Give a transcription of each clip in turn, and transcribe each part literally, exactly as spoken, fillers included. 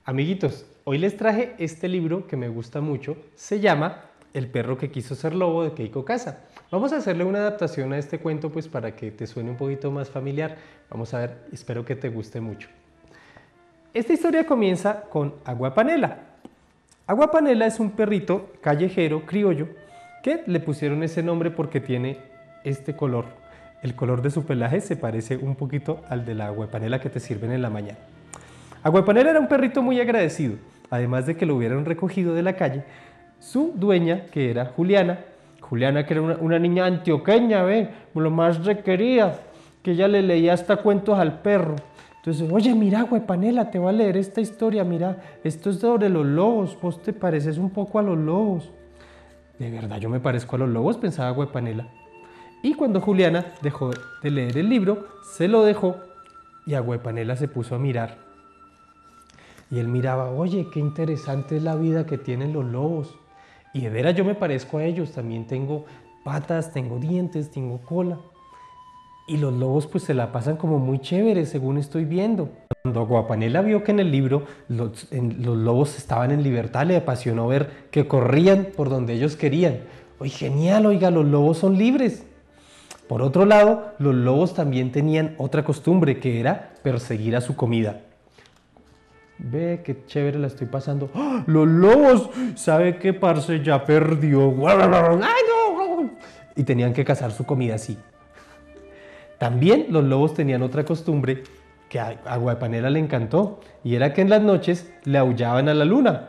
Amiguitos, hoy les traje este libro que me gusta mucho, se llama El perro que quiso ser lobo de Keiko Casa. Vamos a hacerle una adaptación a este cuento pues para que te suene un poquito más familiar. Vamos a ver, espero que te guste mucho. Esta historia comienza con Agua Panela. Agua Panela es un perrito callejero criollo que le pusieron ese nombre porque tiene este color. El color de su pelaje se parece un poquito al de la agua panela que te sirven en la mañana. Agua Panela era un perrito muy agradecido, además de que lo hubieran recogido de la calle. Su dueña, que era Juliana, Juliana que era una, una niña antioqueña, ¿ve? Lo más requerida, que ella le leía hasta cuentos al perro. Entonces, oye, mira, Agua Panela, te voy a leer esta historia, mira, esto es sobre los lobos, vos te pareces un poco a los lobos. ¿De verdad yo me parezco a los lobos?, pensaba Agua Panela. Y cuando Juliana dejó de leer el libro, se lo dejó y Agua Panela se puso a mirar. Y él miraba, oye, qué interesante es la vida que tienen los lobos. Y de veras yo me parezco a ellos, también tengo patas, tengo dientes, tengo cola. Y los lobos pues se la pasan como muy chéveres, según estoy viendo. Cuando Agua Panela vio que en el libro los, en, los lobos estaban en libertad, le apasionó ver que corrían por donde ellos querían. ¡Oye, genial! Oiga, los lobos son libres. Por otro lado, los lobos también tenían otra costumbre, que era perseguir a su comida. Ve qué chévere la estoy pasando. ¡Oh, los lobos! ¿Sabe qué, parce? Ya perdió. ¡Ay, no! Y tenían que cazar su comida así. También los lobos tenían otra costumbre que a Agua Panela le encantó, y era que en las noches le aullaban a la luna.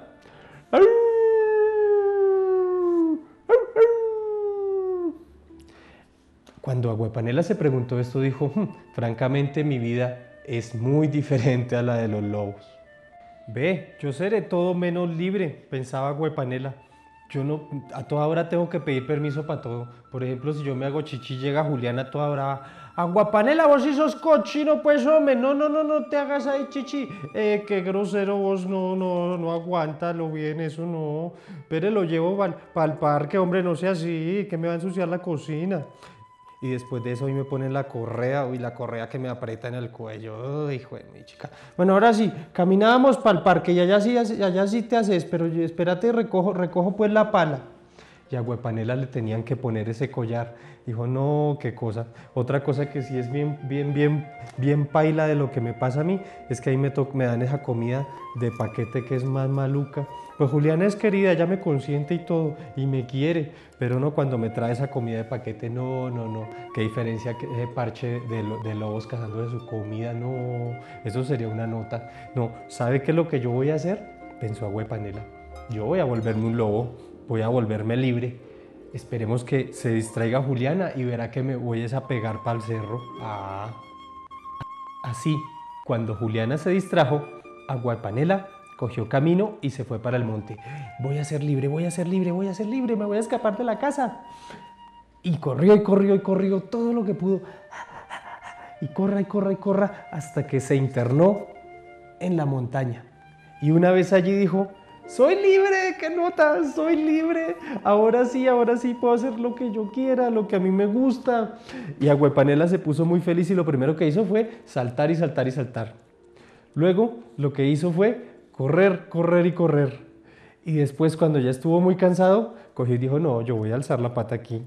Cuando Agua Panela se preguntó esto, dijo, hm, francamente mi vida es muy diferente a la de los lobos. Ve, yo seré todo menos libre, pensaba Agua Panela. Yo no, a toda hora tengo que pedir permiso para todo. Por ejemplo, si yo me hago chichi, llega Juliana a toda hora. Agua Panela, vos sí sos cochino, pues, hombre. No, no, no, no te hagas ahí chichi. Eh, qué grosero vos, no, no, no aguántalo bien, eso no. Pero lo llevo para pa el parque, hombre, no sea así, que me va a ensuciar la cocina. Y después de eso hoy me ponen la correa, uy, la correa que me aprieta en el cuello, uy, hijo de mi chica. Bueno, ahora sí, caminábamos para el parque y allá sí, allá sí te haces, pero espérate, recojo, recojo pues la pala. Y a Agua Panela le tenían que poner ese collar. Dijo, no, qué cosa. Otra cosa que sí es bien, bien, bien, bien paila de lo que me pasa a mí, es que ahí me, me dan esa comida de paquete que es más maluca. Pues Juliana es querida, ella me consiente y todo, y me quiere, pero no, cuando me trae esa comida de paquete, no, no, no. Qué diferencia que ese parche de, de lobos cazando de su comida, no. Eso sería una nota. No, ¿sabe qué es lo que yo voy a hacer?, pensó Agua Panela. Yo voy a volverme un lobo. Voy a volverme libre. Esperemos que se distraiga Juliana y verá que me voy a pegar para el cerro. Ah. Así, cuando Juliana se distrajo, Agua Panela cogió camino y se fue para el monte. Voy a ser libre, voy a ser libre, voy a ser libre, me voy a escapar de la casa. Y corrió y corrió y corrió todo lo que pudo. Y corra y corra y corra hasta que se internó en la montaña. Y una vez allí dijo, soy libre, qué nota, soy libre, ahora sí, ahora sí puedo hacer lo que yo quiera, lo que a mí me gusta. Y Agua Panela se puso muy feliz y lo primero que hizo fue saltar y saltar y saltar. Luego lo que hizo fue correr, correr y correr. Y después, cuando ya estuvo muy cansado, cogió y dijo, no, yo voy a alzar la pata aquí.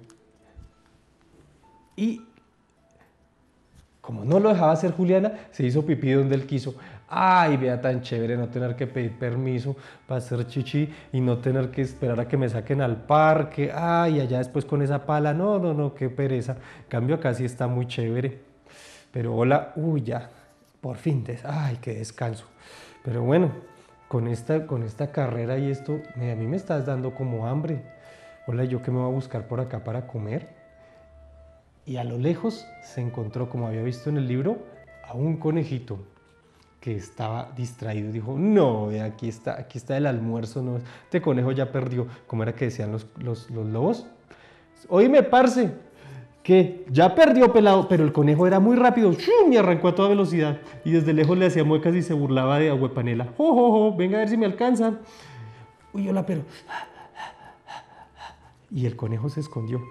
Y como no lo dejaba hacer Juliana, se hizo pipí donde él quiso. Ay, vea tan chévere no tener que pedir permiso para hacer chichi y no tener que esperar a que me saquen al parque. Ay, allá después con esa pala, no, no, no, qué pereza. En cambio acá sí está muy chévere. Pero hola, uy, ya, por fin, des ay, qué descanso. Pero bueno, con esta, con esta carrera y esto, a mí me estás dando como hambre. Hola, ¿yo qué me voy a buscar por acá para comer? Y a lo lejos se encontró, como había visto en el libro, a un conejito que estaba distraído. Dijo, no, aquí está, aquí está el almuerzo, no, este conejo ya perdió. ¿Cómo era que decían los, los, los lobos? Oíme, parce, que ya perdió, pelado, pero el conejo era muy rápido, ¡shum!, y arrancó a toda velocidad. Y desde lejos le hacía muecas y se burlaba de Agua Panela. ¡Jo, jo, jo! Venga a ver si me alcanza. Uy, hola, pero... Y el conejo se escondió.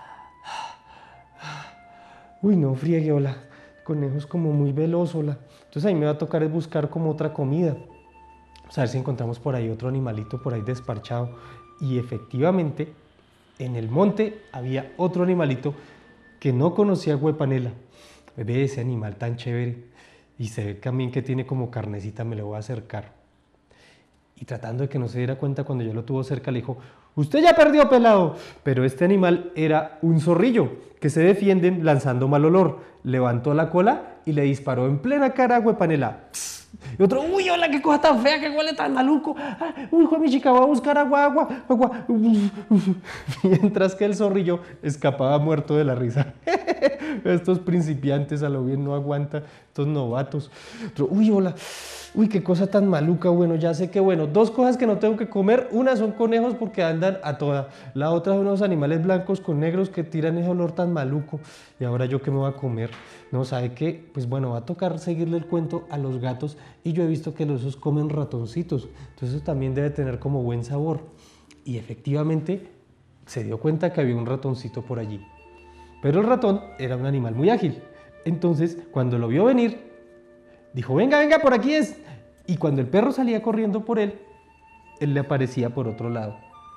Uy, no friegue, hola. El conejo es como muy veloz, hola. Entonces ahí me va a tocar es buscar como otra comida. Vamos a ver si encontramos por ahí otro animalito por ahí desparchado. Y efectivamente, en el monte había otro animalito que no conocía a Huepanela. Ve ese animal tan chévere. Y se ve también que tiene como carnecita, me lo voy a acercar. Y tratando de que no se diera cuenta, cuando yo lo tuvo cerca le dijo: usted ya perdió, pelado. Pero este animal era un zorrillo que se defienden lanzando mal olor. Levantó la cola y le disparó en plena cara a Huepanela. Y otro: uy, hola, qué cosa tan fea, qué huele tan maluco. Ah, uy, hijo de mi chica, voy a buscar agua, agua, agua. Mientras que el zorrillo escapaba muerto de la risa. Estos principiantes a lo bien no aguantan, estos novatos. Otro: uy, hola. Uy, qué cosa tan maluca. Bueno, ya sé que, bueno, dos cosas que no tengo que comer. Una son conejos porque andan a toda. La otra son unos animales blancos con negros que tiran ese olor tan maluco. Y ahora yo qué me voy a comer. No, ¿sabe qué? Pues bueno, va a tocar seguirle el cuento a los gatos. Y yo he visto que los osos comen ratoncitos. Entonces eso también debe tener como buen sabor. Y efectivamente se dio cuenta que había un ratoncito por allí. Pero el ratón era un animal muy ágil. Entonces, cuando lo vio venir, dijo: venga, venga, por aquí es. Y cuando el perro salía corriendo por él, él le aparecía por otro lado.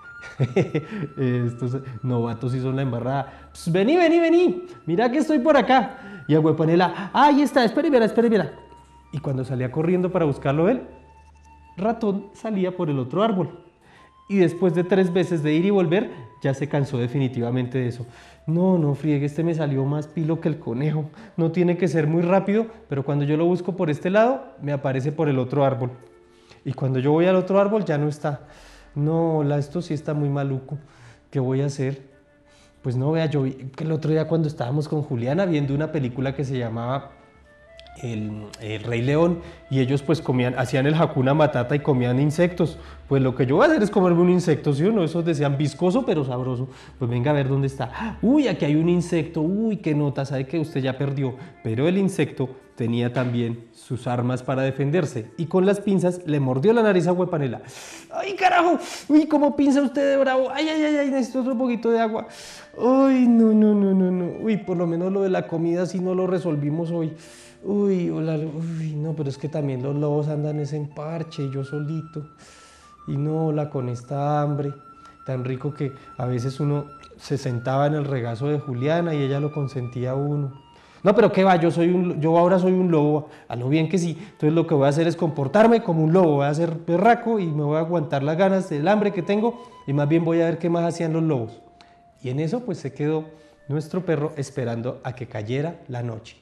Estos novatos sí son la embarrada. Pues vení, vení, vení. Mira que estoy por acá. Y a Huepanela: ah, ahí está, espere, mira, espere, mira. Y cuando salía corriendo para buscarlo él, ratón salía por el otro árbol. Y después de tres veces de ir y volver, ya se cansó definitivamente de eso. No, no friegue, este me salió más pilo que el conejo. No tiene que ser muy rápido, pero cuando yo lo busco por este lado, me aparece por el otro árbol. Y cuando yo voy al otro árbol, ya no está. No, la, esto sí está muy maluco. ¿Qué voy a hacer? Pues no, vea, yo vi que el otro día cuando estábamos con Juliana viendo una película que se llamaba El, el Rey León, y ellos pues comían, hacían el Hakuna Matata y comían insectos. Pues lo que yo voy a hacer es comerme un insecto, ¿sí o no? Esos decían viscoso pero sabroso. Pues venga a ver dónde está. Uy, aquí hay un insecto. Uy, qué nota, sabe que usted ya perdió. Pero el insecto tenía también sus armas para defenderse y con las pinzas le mordió la nariz a Huepanela. ¡Ay, carajo! ¡Uy, cómo pinza usted de bravo! ¡Ay, ay, ay! ay necesito otro poquito de agua. ¡Ay, no, no, no, no, no! Uy, por lo menos lo de la comida sí no lo resolvimos hoy. Uy, hola, uy, no, pero es que también los lobos andan ese en parche, yo solito. Y no, la con esta hambre, tan rico que a veces uno se sentaba en el regazo de Juliana y ella lo consentía a uno. No, pero qué va, yo, soy un, yo ahora soy un lobo, a lo bien que sí. Entonces lo que voy a hacer es comportarme como un lobo, voy a ser berraco y me voy a aguantar las ganas del hambre que tengo y más bien voy a ver qué más hacían los lobos. Y en eso pues se quedó nuestro perro esperando a que cayera la noche.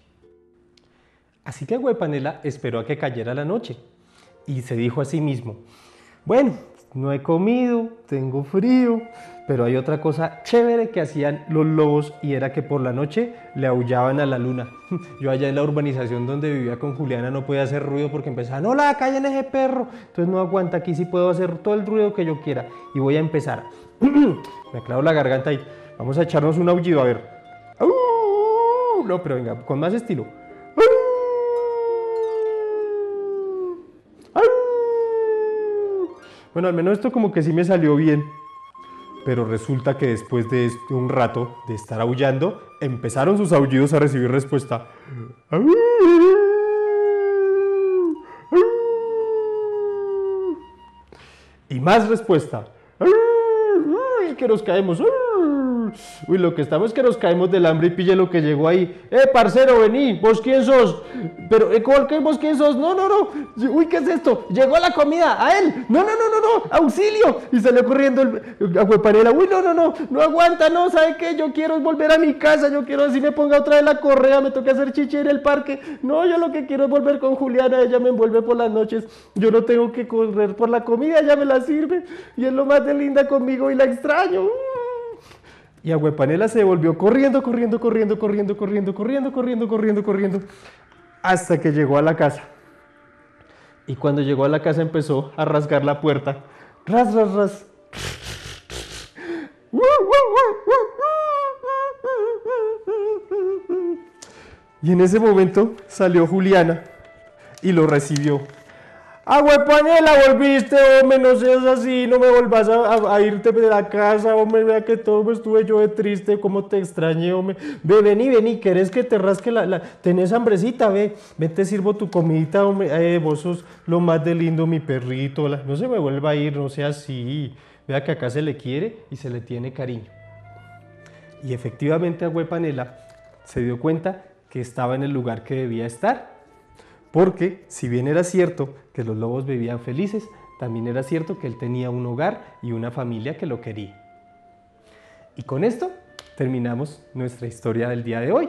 Así que Huepanela esperó a que cayera la noche y se dijo a sí mismo: bueno, no he comido, tengo frío, pero hay otra cosa chévere que hacían los lobos y era que por la noche le aullaban a la luna. Yo allá en la urbanización donde vivía con Juliana no podía hacer ruido porque empezaban: hola, callen ese perro. Entonces no aguanta, aquí sí puedo hacer todo el ruido que yo quiera y voy a empezar. Me aclaro la garganta y vamos a echarnos un aullido, a ver. No, pero venga, con más estilo. Bueno, al menos esto como que sí me salió bien. Pero resulta que después de un rato de estar aullando, empezaron sus aullidos a recibir respuesta. Y más respuesta. Y que nos caemos. Uy, lo que estamos es que nos caemos del hambre y pille lo que llegó ahí. ¡Eh, parcero, vení! ¿Vos quién sos? Pero, eh, ¿cuál que vos quién sos? No, no, no. Uy, ¿qué es esto? Llegó la comida, a él. No, no, no, no, no. ¡Auxilio! Y salió corriendo el, a Huepanela. Uy, no, no, no. No aguanta, no. ¿Sabe qué? Yo quiero volver a mi casa. Yo quiero así me ponga otra vez la correa. Me toca hacer chichi en el parque. No, yo lo que quiero es volver con Juliana. Ella me envuelve por las noches. Yo no tengo que correr por la comida. Ella me la sirve. Y es lo más de linda conmigo y la extraño. Y a Huepanela se volvió corriendo, corriendo, corriendo, corriendo, corriendo, corriendo, corriendo, corriendo, corriendo, hasta que llegó a la casa. Y cuando llegó a la casa empezó a rasgar la puerta. Ras, ras, ras. Y en ese momento salió Juliana y lo recibió. ¡Ah, Huepanela, volviste, hombre! No seas así, no me volvás a, a- a irte de la casa, hombre. Vea que todo me estuve yo de triste, cómo te extrañé, hombre. Ve, vení, vení, ¿querés que te rasque la, la... ¿Tenés hambrecita? Ve, ve, te sirvo tu comidita, hombre. Eh, vos sos lo más de lindo, mi perrito. La- No se me vuelva a ir, no sea así. Vea que acá se le quiere y se le tiene cariño. Y efectivamente a Huepanela se dio cuenta que estaba en el lugar que debía estar. Porque si bien era cierto que los lobos vivían felices, también era cierto que él tenía un hogar y una familia que lo quería. Y con esto terminamos nuestra historia del día de hoy.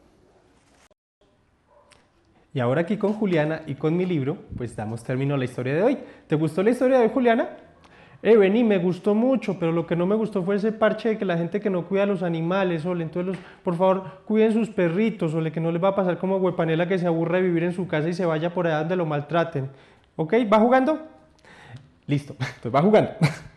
Y ahora aquí con Juliana y con mi libro, pues damos término a la historia de hoy. ¿Te gustó la historia de hoy, Juliana? Eh, vení, me gustó mucho, pero lo que no me gustó fue ese parche de que la gente que no cuida a los animales, ole, entonces, los, por favor, cuiden sus perritos, ole, que no les va a pasar como Huepanela que se aburre de vivir en su casa y se vaya por allá donde lo maltraten. ¿Ok? ¿Va jugando? Listo, entonces va jugando.